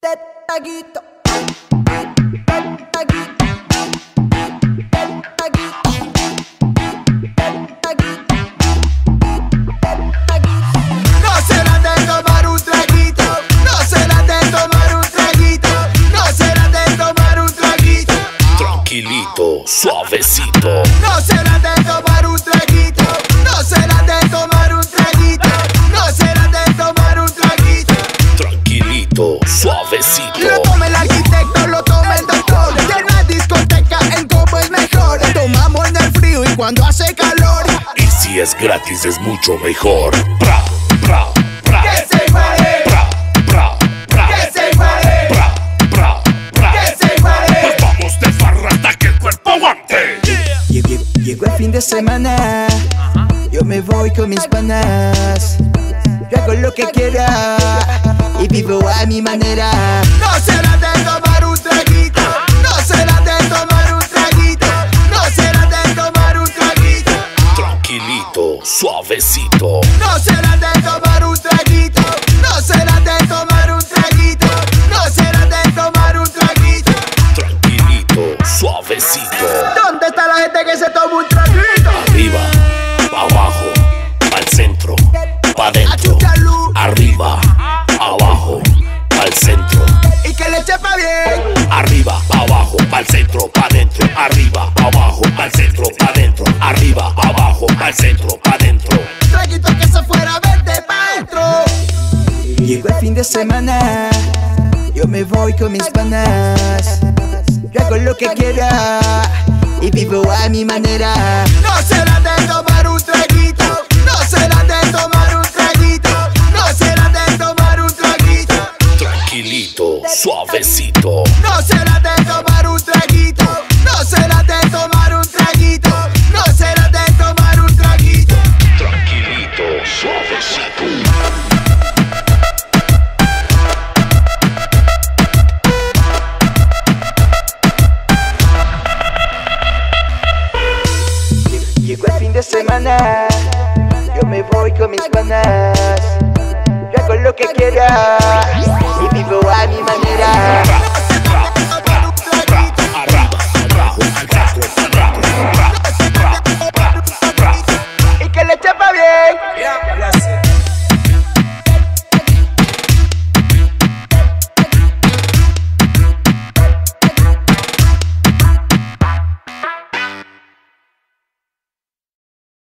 taguito. No será de tomar un traguito, no será de tomar un traguito, no será de tomar un traguito. Tranquilito, suavecito. No será de tomar un traguito, no será de tomar un traguito, no será de tomar un traguito. Tranquilito, suavecito. Lo toma el arquitecto, lo toma el doctor. De la discoteca en Copo es mejor. Tomamos en el frío y cuando hace calor. Y si es gratis es mucho mejor. Pra, pra, pra. Que se pare, Pra, pra, pra. que se pare, Pra, pra, pra. que se pare. Nos vamos de farra hasta que el cuerpo aguante. Llegó el fin de semana, yo me voy con mis panas. Yo hago lo que quiera y vivo a mi manera. No será de tomar un traguito, no será de tomar un traguito, no será de tomar un traguito. Tranquilito, suavecito. No será de tomar un traguito, no será de tomar un traguito, no será de tomar un traguito. Tranquilito, suavecito. ¿Dónde está la gente que se toma un traguito? Arriba, pa' abajo, al centro, pa' dentro. Achuchalú. Arriba, abajo, al centro. Y que le chepa bien. Arriba, pa' abajo, pa'l centro, pa' dentro. Arriba, pa' abajo, pa'l centro, pa' dentro. Arriba, abajo, pa'l centro, pa' dentro. Traguito que se fuera, vete pa' dentro. Llegó el fin de semana, yo me voy con mis panas. Yo hago lo que quiera y vivo a mi manera. No será de tomar un traguito, no será de tomar un traguito, no será de tomar un traguito. Tranquilito, suavecito. No será de tomar un traguito, no será de tomar un traguito, no será de tomar un traguito. Tranquilito, suavecito. Llegó el fin de semana, yo me voy con mis panas. Yo hago lo que quiera y vivo a mi manera.